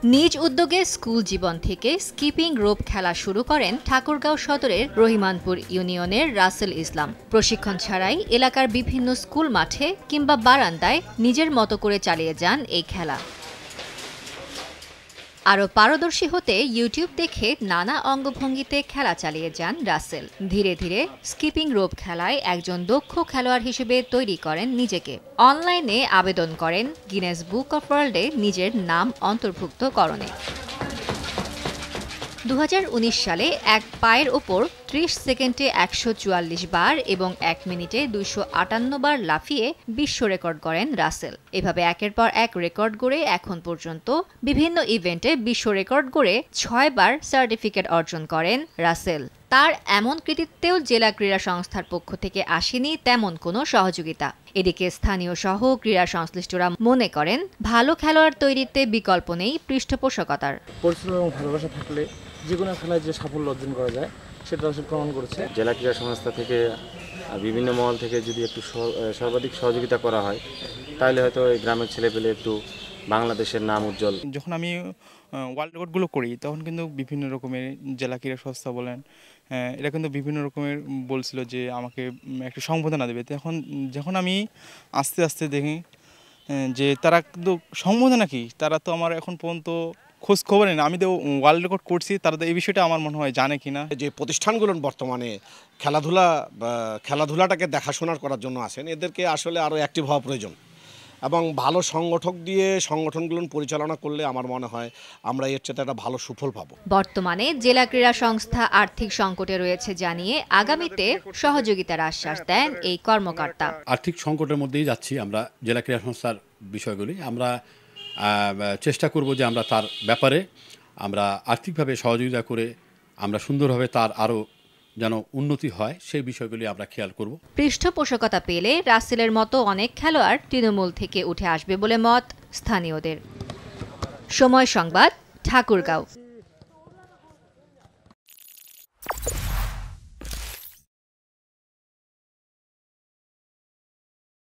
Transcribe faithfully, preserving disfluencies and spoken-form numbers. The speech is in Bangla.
নিজ উদ্যোগে স্কুল জীবন থেকে স্কিপিং রোপ খেলা শুরু করেন ঠাকুরগাঁও সদরের রহিমানপুর ইউনিয়নের রাসেল ইসলাম। প্রশিক্ষণ ছাড়াই এলাকার বিভিন্ন স্কুল মাঠে কিংবা বারান্দায় নিজের মতো করে চালিয়ে যান এই খেলা। আরও পারদর্শী হতে ইউটিউব দেখে নানা অঙ্গভঙ্গিতে খেলা চালিয়ে যান রাসেল। ধীরে ধীরে স্কিপিং রোপ খেলায় একজন দক্ষ খেলোয়াড় হিসেবে তৈরি করেন নিজেকে। অনলাইনে আবেদন করেন গিনেস বুক অফ ওয়ার্ল্ডে নিজের নাম অন্তর্ভুক্তকরণে। দু হাজার উনিশ সালে এক পায়ের ওপর ত্রিশ সেকেন্ডে একশো চুয়াল্লিশ বার এবং এক মিনিটে দুইশো আটান্ন বার লাফিয়ে বিশ্ব রেকর্ড করেন রাসেল। এভাবে একের পর এক রেকর্ড গড়ে এখন পর্যন্ত বিভিন্ন ইভেন্টে বিশ্ব রেকর্ড গড়ে ছয় বার সার্টিফিকেট অর্জন করেন রাসেল। তার এমন কৃতিত্বেও জেলা ক্রীড়া সংস্থার পক্ষ থেকে আসেনি তেমন কোনো সহযোগিতা। এদিকে স্থানীয় সহ ক্রীড়া সংশ্লিষ্টরা মনে করেন ভালো খেলোয়াড় তৈরিতে বিকল্প নেই পৃষ্ঠপোষকতার। পরিশ্রম এবং ভালোবাসা থাকলে যে কোনো খেলায় যে সাফল্য অর্জন করা যায় সেটা সে প্রমাণ করেছে। জেলা ক্রীড়া সংস্থা থেকে বিভিন্ন মহল থেকে যদি একটু সর্বাধিক সহযোগিতা করা হয় তাহলে হয়তো এই গ্রামের ছেলেপেলে একটু বাংলাদেশের নাম উজ্জ্বল। যখন আমি ওয়ার্ল্ড রেকর্ডগুলো করি তখন কিন্তু বিভিন্ন রকমের জেলা ক্রীড়া সংস্থা বলেন এরা কিন্তু বিভিন্ন রকমের বলছিল যে আমাকে একটা সম্বোধনা দেবে। তখন যখন আমি আস্তে আস্তে দেখি যে তারা কিন্তু সম্বোধনা কি, তারা তো আমার এখন পর্যন্ত খোঁজ খবর নেই। আমি তো ওয়ার্ল্ড রেকর্ড করছি, তারা তো এই বিষয়টা আমার মনে হয় জানে কিনা। যে প্রতিষ্ঠানগুলো বর্তমানে খেলাধুলা খেলাধুলাটাকে দেখাশোনার করার জন্য আছেন, এদেরকে আসলে আরও অ্যাক্টিভ হওয়া প্রয়োজন এবং ভালো সংগঠক দিয়ে সংগঠনগুলো পরিচালনা করলে আমার মনে হয় আমরা এর চেয়ে একটা ভালো সুফল পাবো। বর্তমানে জেলা ক্রীড়া সংস্থা আর্থিক সংকটে রয়েছে জানিয়ে আগামীতে সহযোগিতার আশ্বাস দেন এই কর্মকর্তা। আর্থিক সংকটের মধ্যেই যাচ্ছি আমরা জেলা ক্রীড়া সংস্থার বিষয়গুলি আমরা চেষ্টা করব যে আমরা তার ব্যাপারে আমরা আর্থিকভাবে সহযোগিতা করে আমরা সুন্দরভাবে তার আরও যেন উন্নতি হয় সেই বিষয়গুলি আমরা খেয়াল করব। পৃষ্ঠপোষকতা পেলে রাসেলের মতো অনেক খেলোয়াড় তৃণমূল থেকে উঠে আসবে বলে মত স্থানীয়দের। সময় সংবাদ, ঠাকুরগাঁও।